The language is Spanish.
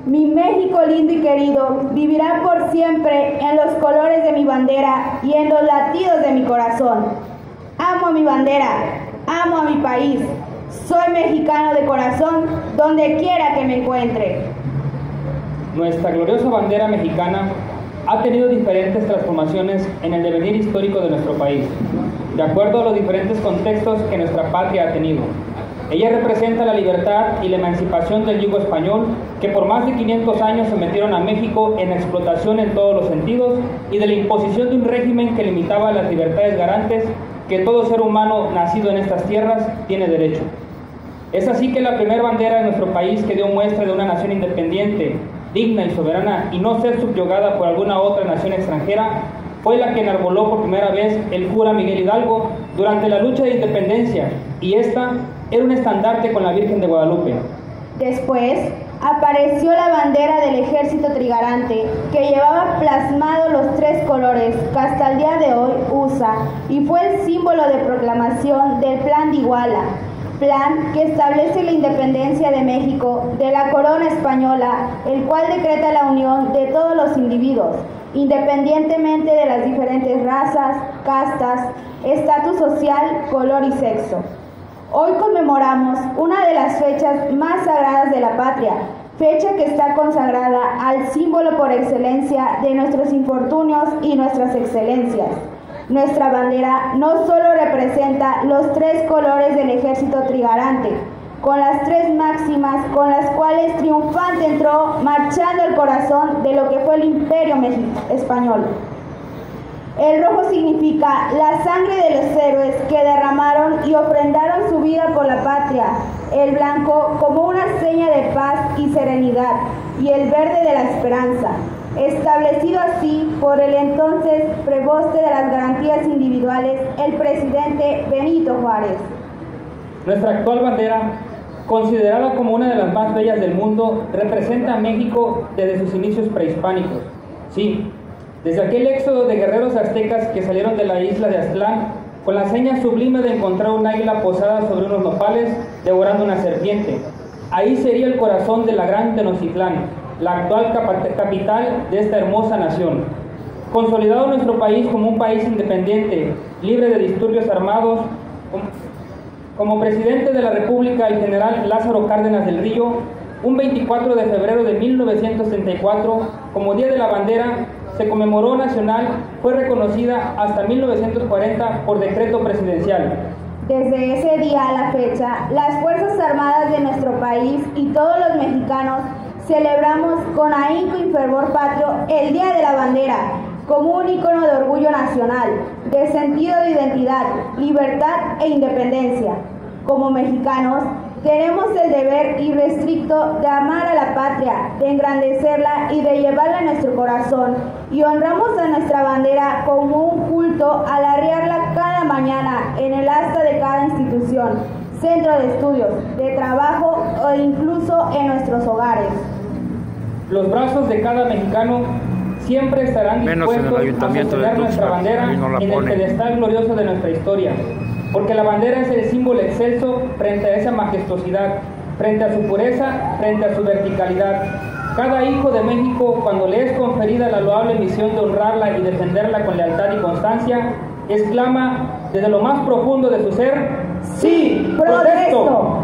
Mi México lindo y querido vivirá por siempre en los colores de mi bandera y en los latidos de mi corazón. Amo a mi bandera, amo a mi país. Soy mexicano de corazón donde quiera que me encuentre. Nuestra gloriosa bandera mexicana ha tenido diferentes transformaciones en el devenir histórico de nuestro país, de acuerdo a los diferentes contextos que nuestra patria ha tenido. Ella representa la libertad y la emancipación del yugo español, que por más de 500 años sometieron a México en explotación en todos los sentidos y de la imposición de un régimen que limitaba las libertades garantes que todo ser humano nacido en estas tierras tiene derecho. Es así que la primera bandera de nuestro país, que dio muestra de una nación independiente, digna y soberana, y no ser subyugada por alguna otra nación extranjera, fue la que enarboló por primera vez el cura Miguel Hidalgo durante la lucha de independencia, y esta era un estandarte con la Virgen de Guadalupe. Después apareció la bandera del ejército trigarante, que llevaba plasmados los tres colores que hasta el día de hoy usa, y fue el símbolo de proclamación del Plan de Iguala, plan que establece la independencia de México de la corona española, el cual decreta la unión de todos los individuos, independientemente de las diferentes razas, castas, estatus social, color y sexo. Hoy conmemoramos una de las fechas más sagradas de la patria, fecha que está consagrada al símbolo por excelencia de nuestros infortunios y nuestras excelencias. Nuestra bandera no solo representa los tres colores del ejército trigarante, con las tres máximas con las cuales triunfante entró marchando el corazón de lo que fue el imperio español. El rojo significa la sangre de los héroes que derramaron y ofrendaron su vida por la patria, el blanco como una seña de paz y serenidad, y el verde de la esperanza, establecido así por el entonces preboste de las garantías individuales, el presidente Benito Juárez. Nuestra actual bandera, considerada como una de las más bellas del mundo, representa a México desde sus inicios prehispánicos. Sí, desde aquel éxodo de guerreros aztecas que salieron de la isla de Aztlán con la seña sublime de encontrar un águila posada sobre unos nopales devorando una serpiente. Ahí sería el corazón de la gran Tenochtitlán, la actual capital de esta hermosa nación. Consolidado nuestro país como un país independiente, libre de disturbios armados, como presidente de la República el general Lázaro Cárdenas del Río, un 24 de febrero de 1934, como Día de la Bandera, se conmemoró nacional, fue reconocida hasta 1940 por decreto presidencial. Desde ese día a la fecha, las Fuerzas Armadas de nuestro país y todos los mexicanos celebramos con ahínco y fervor patrio el Día de la Bandera, como un ícono de orgullo nacional, de sentido de identidad, libertad e independencia. Como mexicanos, tenemos el deber irrestricto de amar a la patria, de engrandecerla y de llevarla a nuestro corazón, y honramos a nuestra bandera como un culto al arriarla cada mañana en el asta de cada institución, centro de estudios, de trabajo o incluso en nuestros hogares. Los brazos de cada mexicano siempre estarán dispuestos a sostener nuestra bandera en el pedestal glorioso de nuestra historia, porque la bandera es el símbolo excelso frente a esa majestuosidad, frente a su pureza, frente a su verticalidad. Cada hijo de México, cuando le es conferida la loable misión de honrarla y defenderla con lealtad y constancia, exclama desde lo más profundo de su ser: ¡Sí, protesto!